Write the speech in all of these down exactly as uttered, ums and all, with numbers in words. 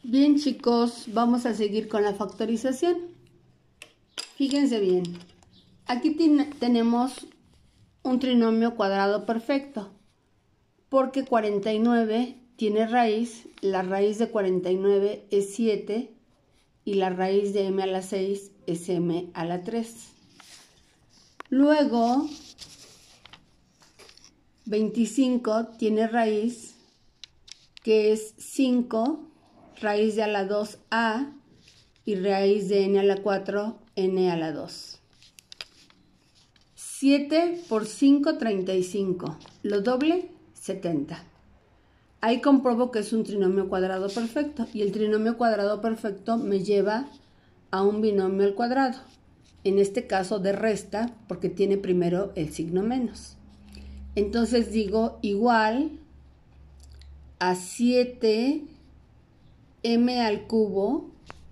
Bien, chicos, vamos a seguir con la factorización. Fíjense bien, aquí tenemos un trinomio cuadrado perfecto, porque cuarenta y nueve tiene raíz, la raíz de cuarenta y nueve es siete y la raíz de m a la seis es m a la tres. Luego, veinticinco tiene raíz, que es cinco, raíz de a la dos a y raíz de n a la cuatro, n a la dos. siete por cinco, treinta y cinco. Lo doble, setenta. Ahí compruebo que es un trinomio cuadrado perfecto y el trinomio cuadrado perfecto me lleva a un binomio al cuadrado. En este caso de resta, porque tiene primero el signo menos. Entonces digo igual a siete m al cubo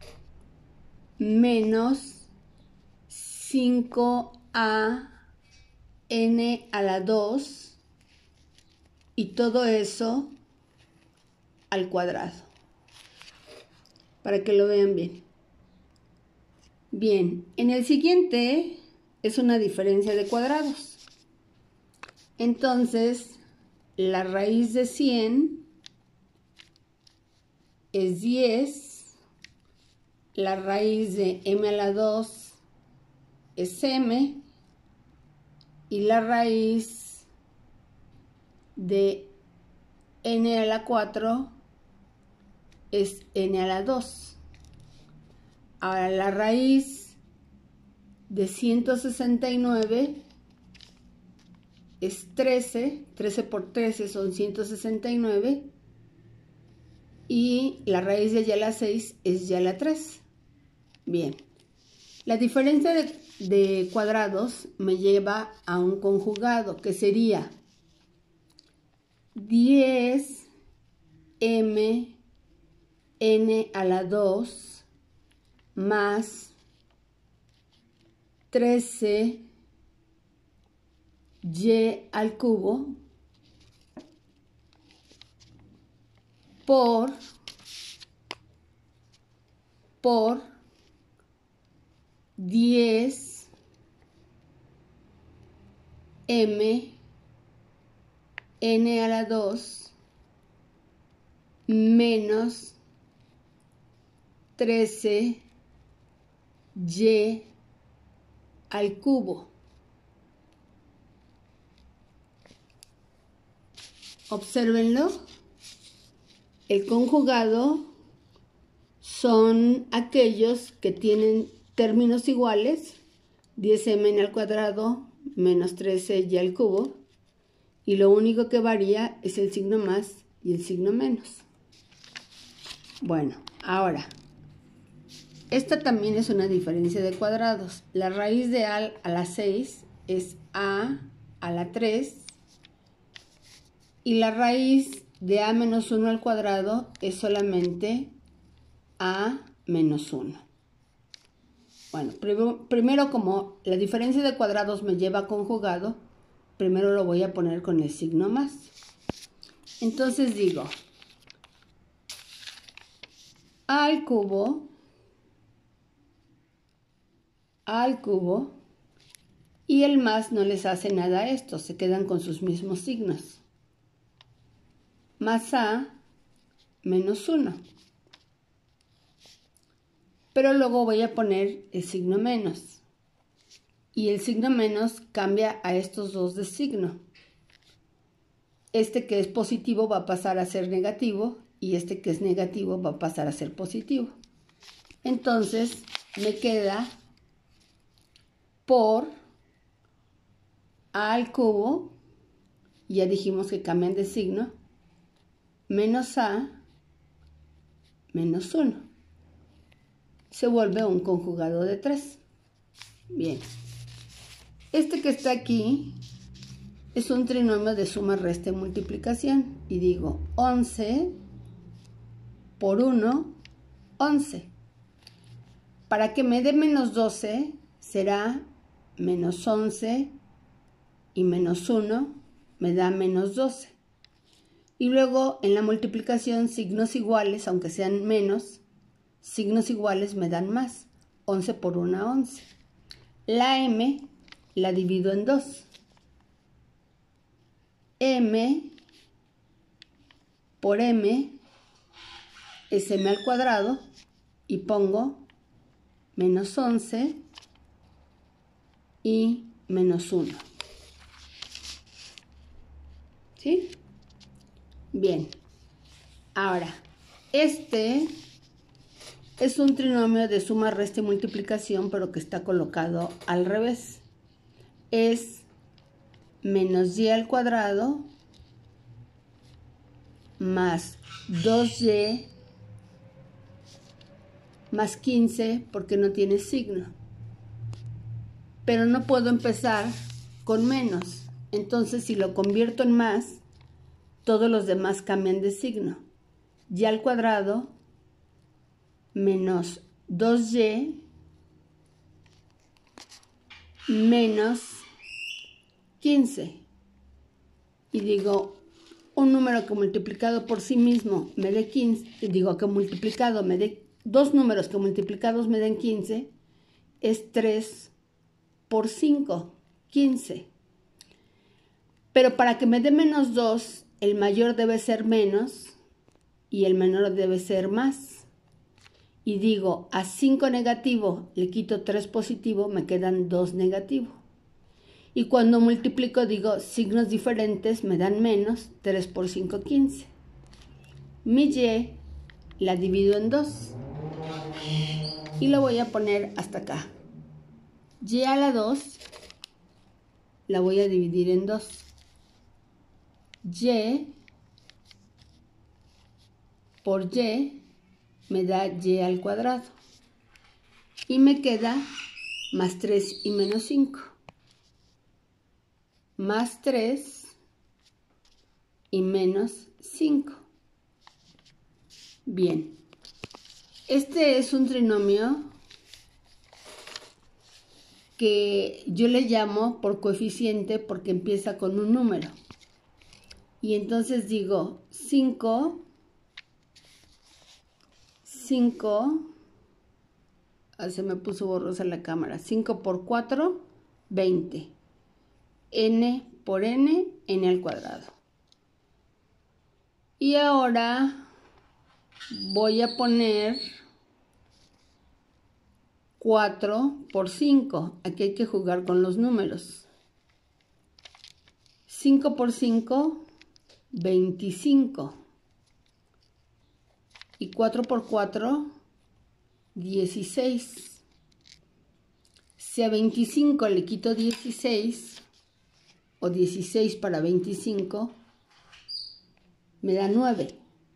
menos cinco a n a la dos y todo eso al cuadrado, para que lo vean bien. Bien, en el siguiente es una diferencia de cuadrados. Entonces, la raíz de cien es diez, la raíz de m a la dos es m y la raíz de n a la cuatro es n a la dos. Ahora la raíz de ciento sesenta y nueve es trece, trece por trece son ciento sesenta y nueve y la raíz de y a la seis es y a la tres. Bien, la diferencia de, de cuadrados me lleva a un conjugado que sería diez m n a la dos más trece y al cubo por por diez m n a la dos menos trece y al cubo. Obsérvenlo. El conjugado son aquellos que tienen términos iguales, diez m al cuadrado menos trece y al cubo, y lo único que varía es el signo más y el signo menos. Bueno, ahora, esta también es una diferencia de cuadrados. La raíz de a a la seis es a a la tres y la raíz de a menos uno al cuadrado es solamente a menos uno. Bueno, primero, primero como la diferencia de cuadrados me lleva a conjugado, primero lo voy a poner con el signo más. Entonces digo, a al cubo, a al cubo, y el más no les hace nada a esto, se quedan con sus mismos signos. Más a menos uno. Pero luego voy a poner el signo menos. Y el signo menos cambia a estos dos de signo. Este que es positivo va a pasar a ser negativo y este que es negativo va a pasar a ser positivo. Entonces me queda por a al cubo, ya dijimos que cambian de signo, menos a menos uno. Se vuelve un conjugado de tres. Bien. Este que está aquí es un trinomio de suma, resta y multiplicación. Y digo once por uno, once. Para que me dé menos doce será menos once y menos uno me da menos doce. Y luego en la multiplicación, signos iguales, aunque sean menos, signos iguales me dan más. once por uno, once. La m la divido en dos. M por m es m al cuadrado y pongo menos once y menos uno. ¿Sí? Bien. Ahora, este es un trinomio de suma, resta y multiplicación, pero que está colocado al revés. Es menos y al cuadrado más dos y más quince, porque no tiene signo. Pero no puedo empezar con menos. Entonces, si lo convierto en más, todos los demás cambian de signo. Y al cuadrado menos dos y menos quince. Y digo, un número que multiplicado por sí mismo me dé quince, y digo que multiplicado me dé, dos números que multiplicados me den quince, es tres por cinco, quince. Pero para que me dé menos dos, el mayor debe ser menos y el menor debe ser más. Y digo, a cinco negativo le quito tres positivo, me quedan dos negativo. Y cuando multiplico digo, signos diferentes me dan menos, tres por cinco, quince. Mi y la divido en dos. Y lo voy a poner hasta acá. Y a la dos la voy a dividir en dos. Y por y me da y al cuadrado. Y me queda más tres y menos cinco. Más tres y menos cinco. Bien. Este es un trinomio que yo le llamo por coeficiente porque empieza con un número. Y entonces digo cinco, cinco, ah, se me puso borrosa la cámara, cinco por cuatro, veinte. N por n, n al cuadrado. Y ahora voy a poner cuatro por cinco. Aquí hay que jugar con los números. cinco por cinco, veinticinco. Y cuatro por cuatro, dieciséis. Si a veinticinco le quito dieciséis, o dieciséis para veinticinco, me da nueve.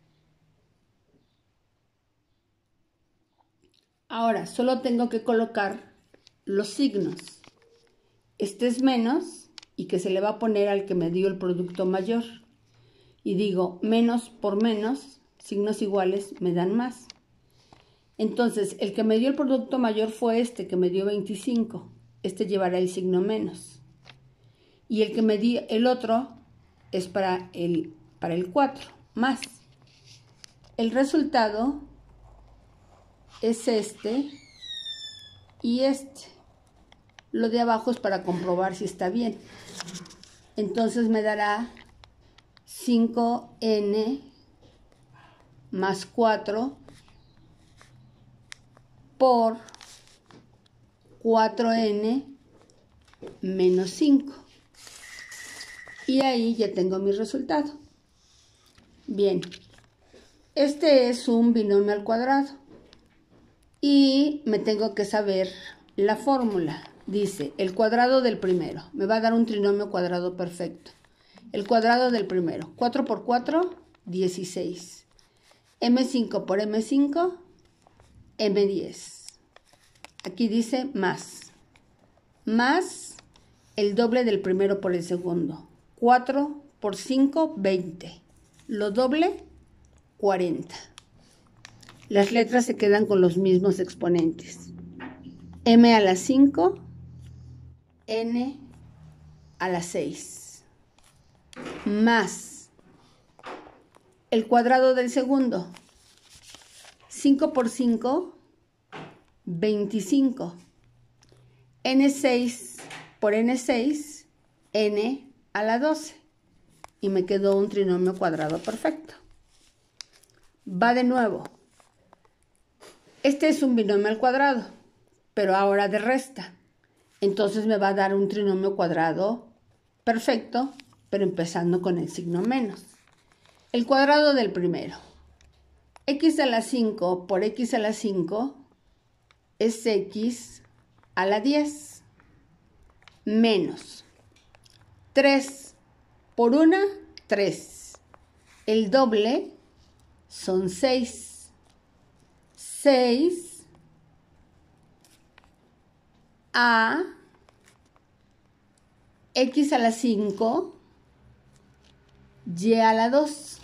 Ahora, solo tengo que colocar los signos. Este es menos y que se le va a poner al que me dio el producto mayor. Y digo, menos por menos, signos iguales me dan más. Entonces, el que me dio el producto mayor fue este, que me dio veinticinco. Este llevará el signo menos. Y el que me dio el otro es para el, para el cuatro, más. El resultado es este y este. Lo de abajo es para comprobar si está bien. Entonces me dará cinco n más cuatro por cuatro n menos cinco. Y ahí ya tengo mi resultado. Bien, este es un binomio al cuadrado. Y me tengo que saber la fórmula. Dice, el cuadrado del primero. Me va a dar un trinomio cuadrado perfecto. El cuadrado del primero. cuatro por cuatro, dieciséis. eme cinco por eme cinco, eme diez. Aquí dice más. Más el doble del primero por el segundo. cuatro por cinco, veinte. Lo doble, cuarenta. Las letras se quedan con los mismos exponentes. M a la cinco, N a la seis. Más el cuadrado del segundo. cinco por cinco, veinticinco. ene seis por ene seis, n a la doce. Y me quedó un trinomio cuadrado perfecto. Va de nuevo. Este es un binomio al cuadrado, pero ahora de resta. Entonces me va a dar un trinomio cuadrado perfecto, pero empezando con el signo menos. El cuadrado del primero. X a la cinco por X a la cinco es X a la diez. Menos. tres por uno, tres. El doble son seis. seis a X a la cinco, Y a la dos.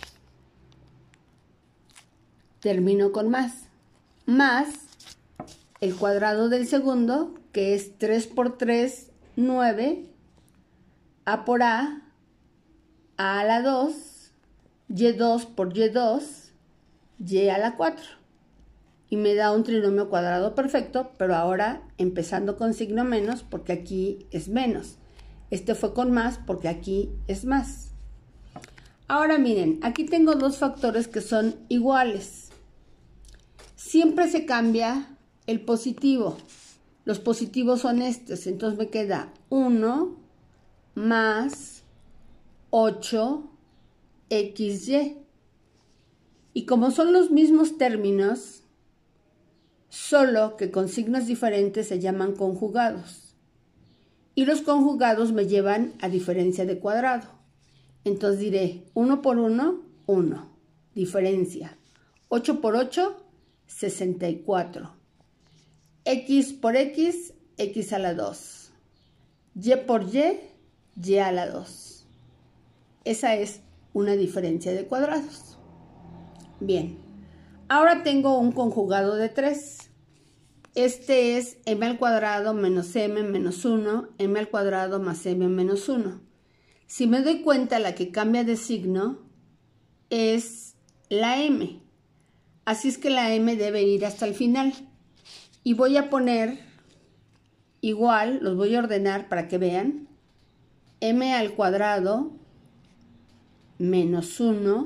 Termino con más. Más el cuadrado del segundo, que es tres por tres, nueve. A por A, A a la dos, Y dos por Y dos, Y a la cuatro. Y me da un trinomio cuadrado perfecto, pero ahora empezando con signo menos, porque aquí es menos. Este fue con más, porque aquí es más. Ahora miren, aquí tengo dos factores que son iguales. Siempre se cambia el positivo. Los positivos son estos, entonces me queda uno más ocho equis ye. Y como son los mismos términos, solo que con signos diferentes se llaman conjugados. Y los conjugados me llevan a diferencia de cuadrado. Entonces diré uno por uno, uno. Diferencia. ocho por ocho, sesenta y cuatro. X por X, X a la dos. Y por Y, Y a la dos. Esa es una diferencia de cuadrados. Bien. Ahora tengo un conjugado de tres. Este es m al cuadrado menos m menos uno, m al cuadrado más m menos uno. Si me doy cuenta, la que cambia de signo es la m. Así es que la m debe ir hasta el final. Y voy a poner igual, los voy a ordenar para que vean. M al cuadrado menos uno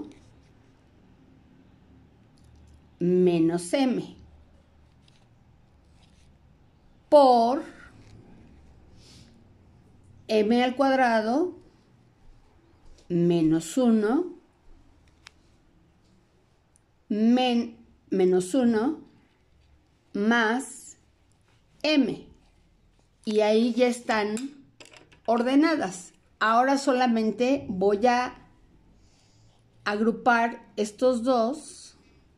menos m por m al cuadrado menos uno men, menos uno más m. Y ahí ya están ordenadas. Ahora solamente voy a agrupar estos dos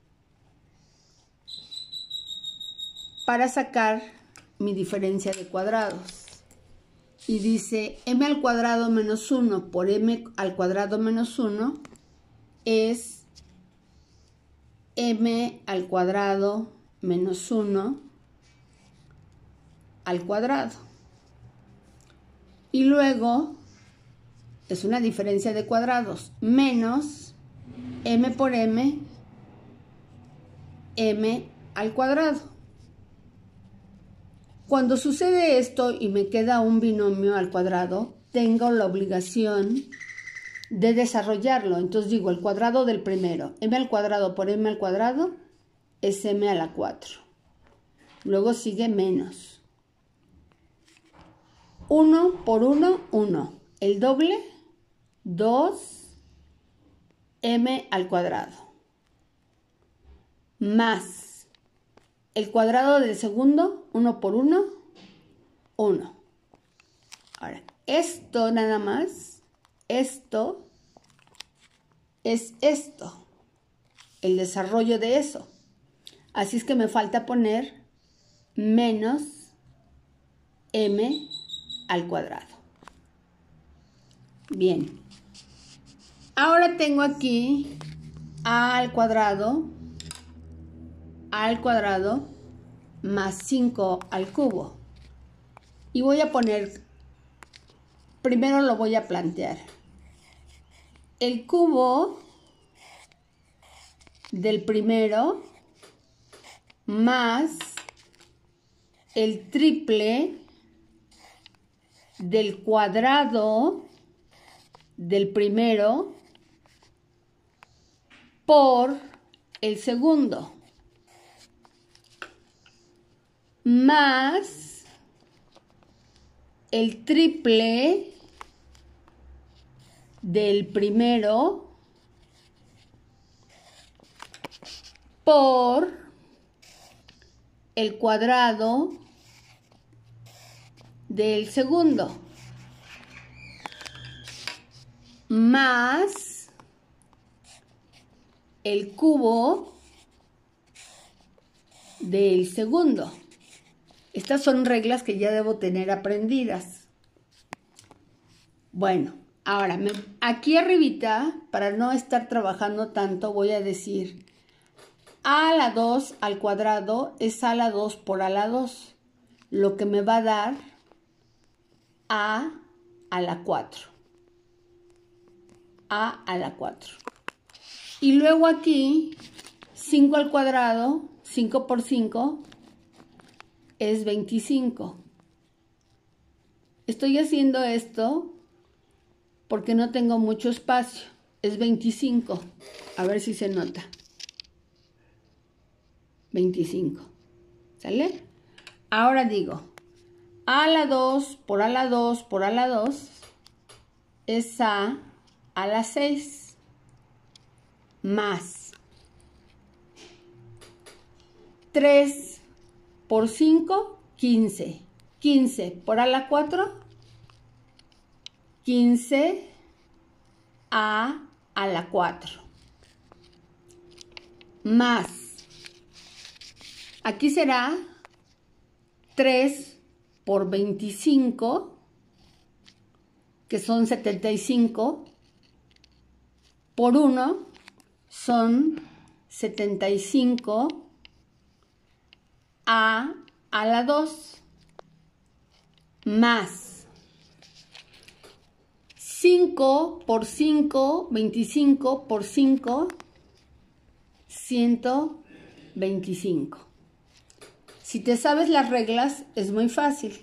para sacar mi diferencia de cuadrados. Y dice m al cuadrado menos uno por m al cuadrado menos uno es m al cuadrado menos uno al cuadrado. Y luego es una diferencia de cuadrados menos m por m, m al cuadrado. Cuando sucede esto y me queda un binomio al cuadrado, tengo la obligación de desarrollarlo. Entonces digo, el cuadrado del primero, m al cuadrado por m al cuadrado, es m a la cuatro. Luego sigue menos. uno por uno, uno. El doble, dos m al cuadrado. Más el cuadrado del segundo, uno por uno, uno. Ahora, esto nada más, esto es esto, el desarrollo de eso. Así es que me falta poner menos m al cuadrado. Bien. Ahora tengo aquí a al cuadrado, a al cuadrado más cinco al cubo. Y voy a poner, primero lo voy a plantear. El cubo del primero más el triple del cuadrado del primero por el segundo, más el triple del primero por el cuadrado del segundo, más el cubo del segundo. Estas son reglas que ya debo tener aprendidas. Bueno, ahora me, aquí arribita, para no estar trabajando tanto, voy a decir a a la dos al cuadrado es a a la dos por a a la dos, lo que me va a dar a a la cuatro. A a la cuatro. Y luego aquí, cinco al cuadrado, cinco por cinco, es veinticinco. Estoy haciendo esto porque no tengo mucho espacio. Es veinticinco. A ver si se nota. veinticinco. ¿Sale? Ahora digo, a a la dos por a a la dos por a a la dos es a a la seis más tres por cinco, quince. quince por a a la cuatro, quince a a la cuatro. Más, aquí será tres por veinticinco, que son setenta y cinco, por uno son setenta y cinco a a la dos, más cinco por cinco, veinticinco por cinco, ciento veinticinco. Si te sabes las reglas, es muy fácil.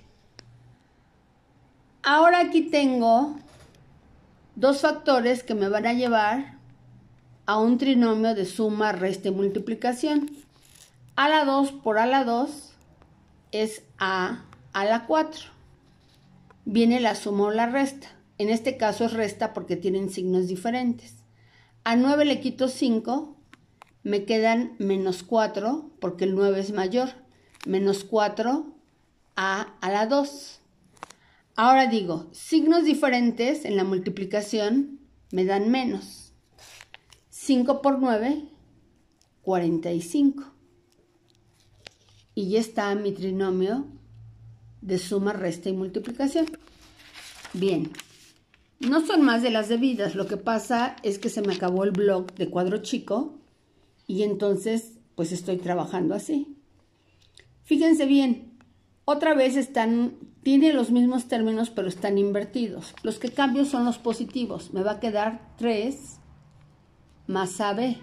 Ahora aquí tengo dos factores que me van a llevar a un trinomio de suma, resta y multiplicación. a a la dos por a a la dos es a a la cuatro. Viene la suma o la resta. En este caso es resta porque tienen signos diferentes. A nueve le quito cinco, me quedan menos cuatro porque el nueve es mayor. Menos cuatro a a la dos. Ahora digo, signos diferentes en la multiplicación me dan menos. cinco por nueve, cuarenta y cinco. Y ya está mi trinomio de suma, resta y multiplicación. Bien, no son más de las debidas. Lo que pasa es que se me acabó el blog de cuadro chico y entonces pues estoy trabajando así. Fíjense bien, otra vez están, tienen los mismos términos pero están invertidos. Los que cambio son los positivos. Me va a quedar tres más A B.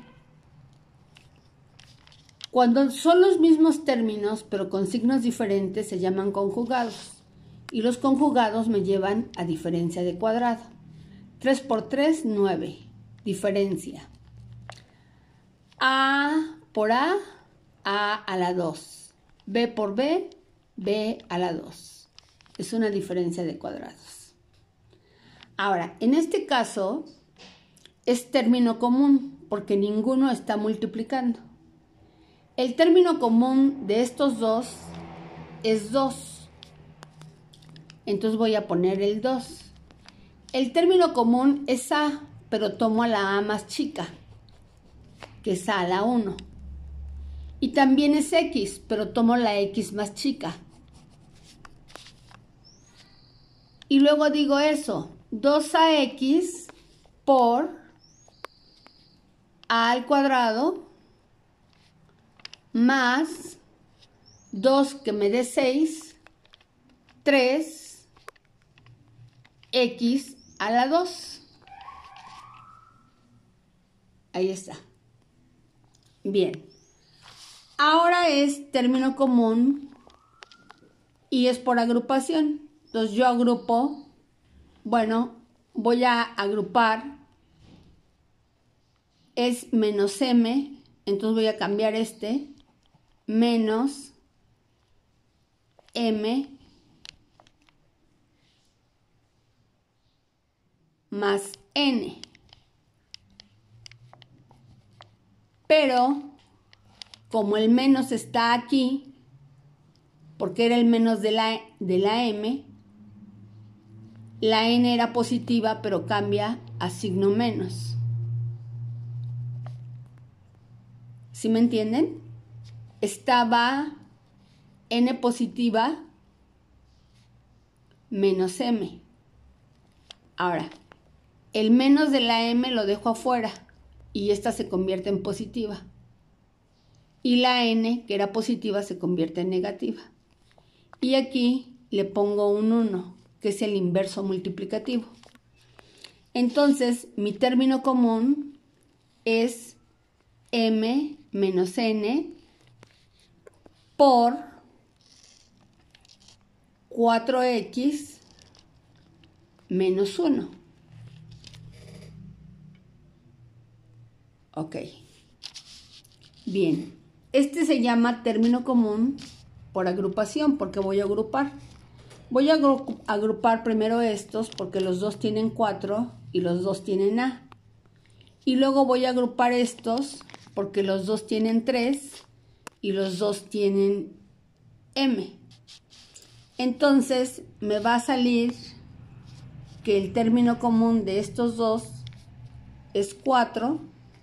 Cuando son los mismos términos, pero con signos diferentes, se llaman conjugados. Y los conjugados me llevan a diferencia de cuadrado. tres por tres, nueve. Diferencia. A por A, A a la dos. B por B, B a la dos. Es una diferencia de cuadrados. Ahora, en este caso, es término común, porque ninguno está multiplicando. El término común de estos dos es dos. Entonces voy a poner el dos. El término común es A, pero tomo a la A más chica, que es A a la uno. Y también es X, pero tomo la X más chica. Y luego digo eso, dos A X por A al cuadrado más dos que me dé seis, tres X a la dos. Ahí está. Bien. Ahora es término común y es por agrupación. Entonces yo agrupo, bueno, voy a agrupar, es menos m, entonces voy a cambiar este, menos m más n. Pero como el menos está aquí, porque era el menos de la, de la m, la n era positiva, pero cambia a signo menos. ¿Sí me entienden? Estaba n positiva menos m. Ahora, el menos de la m lo dejo afuera y esta se convierte en positiva. Y la n, que era positiva, se convierte en negativa. Y aquí le pongo un uno, que es el inverso multiplicativo. Entonces, mi término común es m menos n por cuatro equis menos uno. Ok. Bien. Este se llama término común por agrupación, porque voy a agrupar. Voy a agrupar primero estos, porque los dos tienen cuatro y los dos tienen a. Y luego voy a agrupar estos, porque los dos tienen tres y los dos tienen m. Entonces me va a salir que el término común de estos dos es cuatro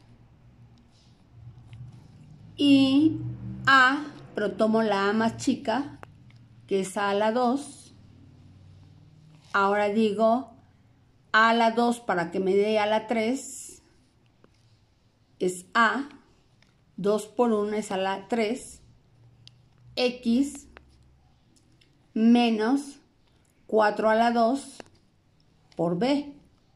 y a, pero tomo la a más chica, que es a a la dos. Ahora digo a a la dos para que me dé a la tres, es a, dos por uno es a la tres, x menos cuatro a la dos por b,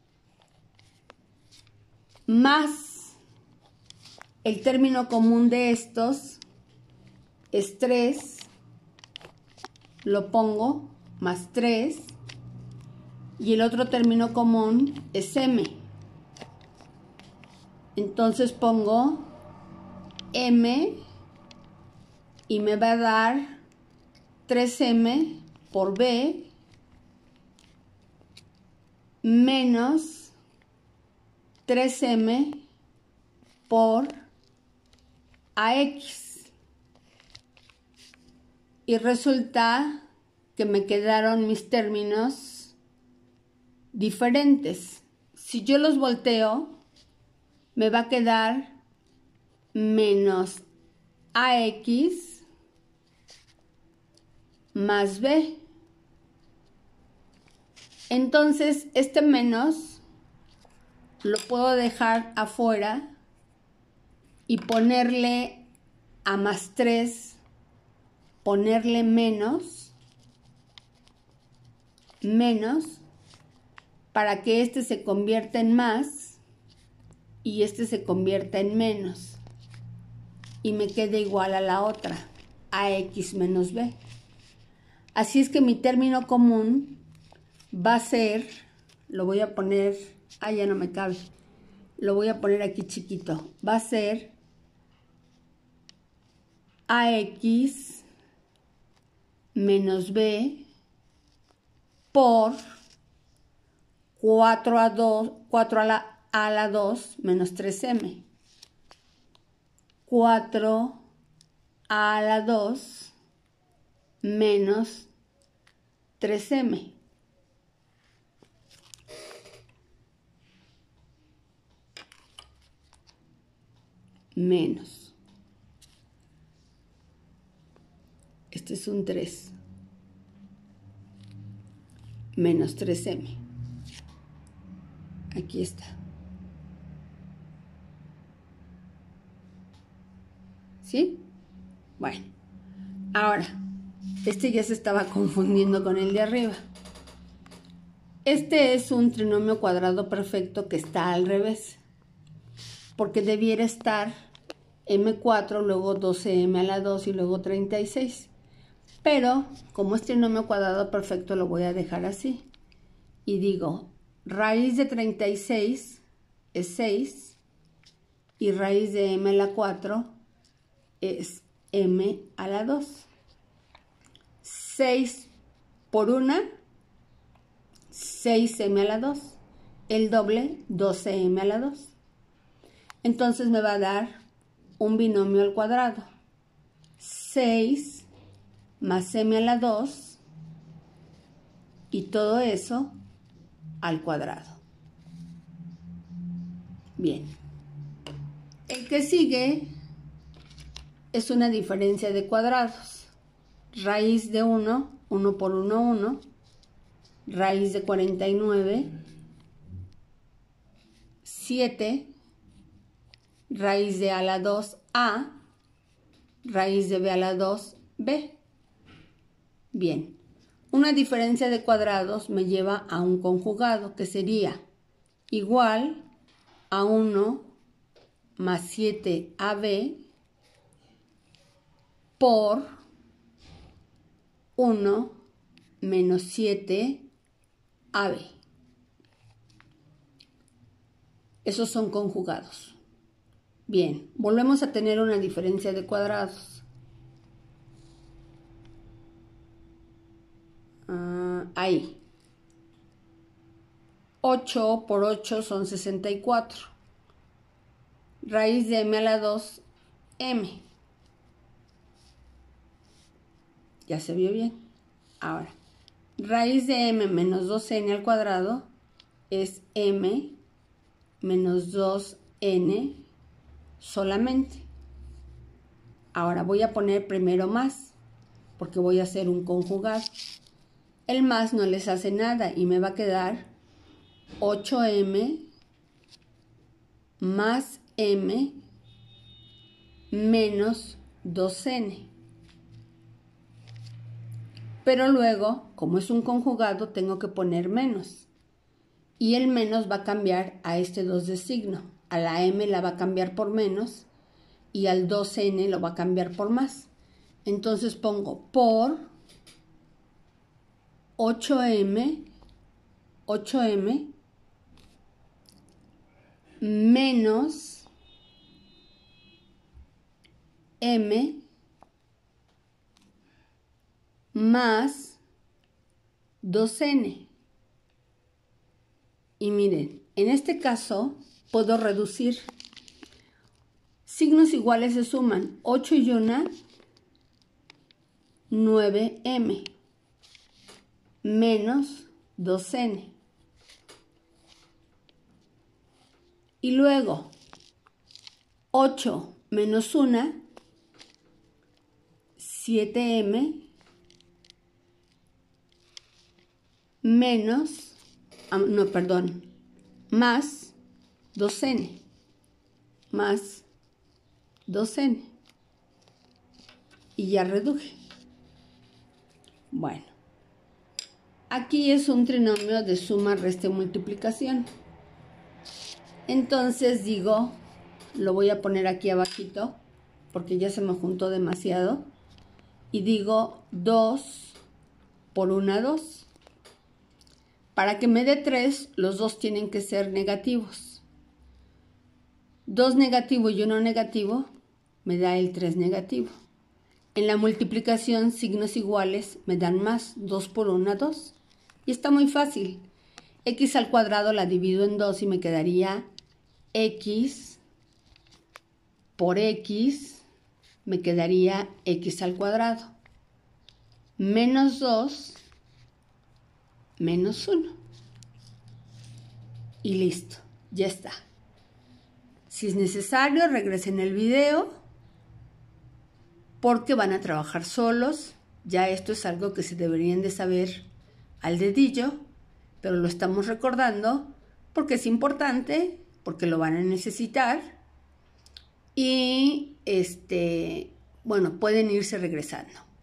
más el término común de estos es tres, lo pongo, más tres, y el otro término común es m. Entonces pongo m y me va a dar tres eme por b menos tres eme por ax. Y resulta que me quedaron mis términos diferentes. Si yo los volteo, me va a quedar menos ax más b. Entonces, este menos lo puedo dejar afuera y ponerle a más tres, ponerle menos, menos, para que este se convierta en más y este se convierta en menos. Y me quede igual a la otra, ax menos b. Así es que mi término común va a ser, lo voy a poner, ah, ya no me cabe, lo voy a poner aquí chiquito, va a ser ax menos b por cuatro a dos, cuatro a la, a la dos menos tres eme. cuatro a la dos menos tres eme. Menos. Este es un tres. Menos tres eme. Aquí está. ¿Sí? Bueno. Ahora, este ya se estaba confundiendo con el de arriba. Este es un trinomio cuadrado perfecto que está al revés, porque debiera estar eme cuatro, luego doce eme a la dos y luego treinta y seis. Pero como es trinomio cuadrado perfecto, lo voy a dejar así. Y digo, raíz de treinta y seis es seis y raíz de eme a la cuatro es eme a la dos. seis por una, seis eme a la dos. El doble, doce eme a la dos. Entonces me va a dar un binomio al cuadrado. seis más eme a la dos y todo eso al cuadrado. Bien. El que sigue es una diferencia de cuadrados. Raíz de uno, uno por uno, uno. Raíz de cuarenta y nueve, siete. Raíz de a la dos, a. Raíz de b a la dos, b. Bien. Una diferencia de cuadrados me lleva a un conjugado que sería igual a uno más siete a b por uno menos siete a b. Esos son conjugados. Bien, volvemos a tener una diferencia de cuadrados. Uh, ahí. ocho por ocho son sesenta y cuatro. Raíz de eme a la dos, m. Ya se vio bien. Ahora, raíz de m menos dos ene al cuadrado es m menos dos ene solamente. Ahora voy a poner primero más, porque voy a hacer un conjugado. El más no les hace nada y me va a quedar ocho eme más m menos dos ene. Pero luego, como es un conjugado, tengo que poner menos. Y el menos va a cambiar a este dos de signo. A la m la va a cambiar por menos y al dos ene lo va a cambiar por más. Entonces pongo por ocho eme, ocho eme menos m más dos ene. Y miren, en este caso puedo reducir. Signos iguales se suman. ocho y uno, nueve eme menos dos ene. Y luego, ocho menos uno, siete eme menos, no, perdón, más dos ene, más dos ene. Y ya reduje. Bueno, aquí es un trinomio de suma, resta y multiplicación. Entonces digo, lo voy a poner aquí abajito, porque ya se me juntó demasiado. Y digo dos por una, dos. Para que me dé tres, los dos tienen que ser negativos. dos negativo y uno negativo me da el tres negativo. En la multiplicación, signos iguales me dan más. dos por uno, dos. Y está muy fácil. X al cuadrado la divido en dos y me quedaría X por X. Me quedaría X al cuadrado. Menos dos menos uno. Y listo, ya está. Si es necesario, regresen el video porque van a trabajar solos. Ya esto es algo que se deberían de saber al dedillo, pero lo estamos recordando porque es importante, porque lo van a necesitar y este, bueno, pueden irse regresando.